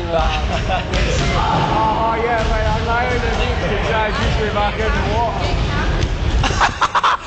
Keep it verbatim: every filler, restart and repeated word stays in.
Oh, yeah, mate, I'm lying. It's just me back in the water.